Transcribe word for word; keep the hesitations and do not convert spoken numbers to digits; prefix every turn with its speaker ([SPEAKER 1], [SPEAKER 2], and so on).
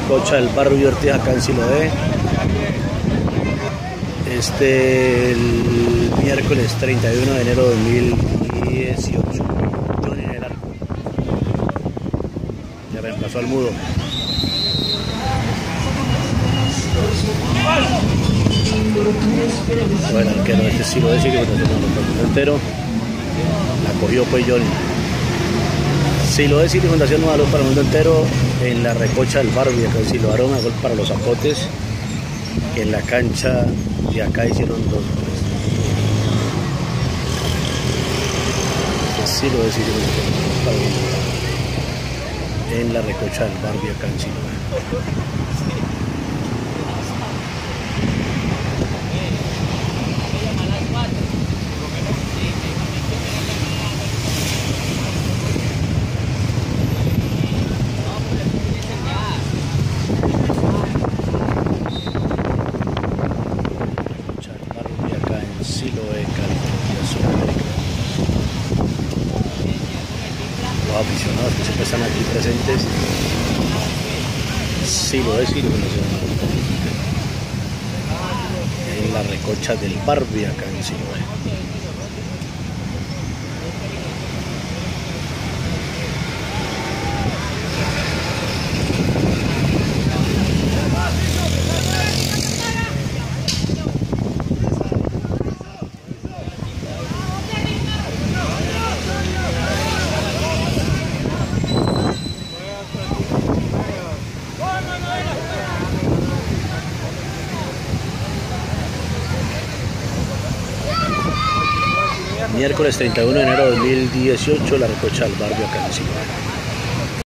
[SPEAKER 1] recocha del barrio Ortiz acá en Siloé. Este el miércoles treinta y uno de enero de dos mil dieciocho. Johnny en el arco. Ya reemplazó al mudo. Bueno, el arquero este sí lo decía que cuando se lo entero. La cogió pues Johnny. Siloé City Fundación Nueva Luz para el mundo entero en la recocha del barrio. Acá en Siloé, a gol para los zapotes. Que en la cancha de acá hicieron dos goles. Siloé City Fundación Nueva Luz para el mundo entero en la recocha del barrio acá en Siloé. Siloé, California, Sudamérica. Los aficionados que siempre están aquí presentes. Siloé, Siloé, en la recocha del Barbie acá en Siloé. Miércoles treinta y uno de enero de dos mil dieciocho, la recocha del barrio acá en Siloé.